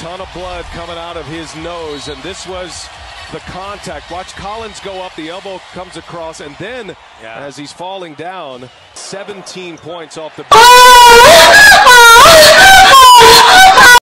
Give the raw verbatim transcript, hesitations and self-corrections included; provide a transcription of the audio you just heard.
ton of blood coming out of his nose, and this was the contact. Watch Collins go up, the elbow comes across, and then yeah. as he's falling down, seventeen points off the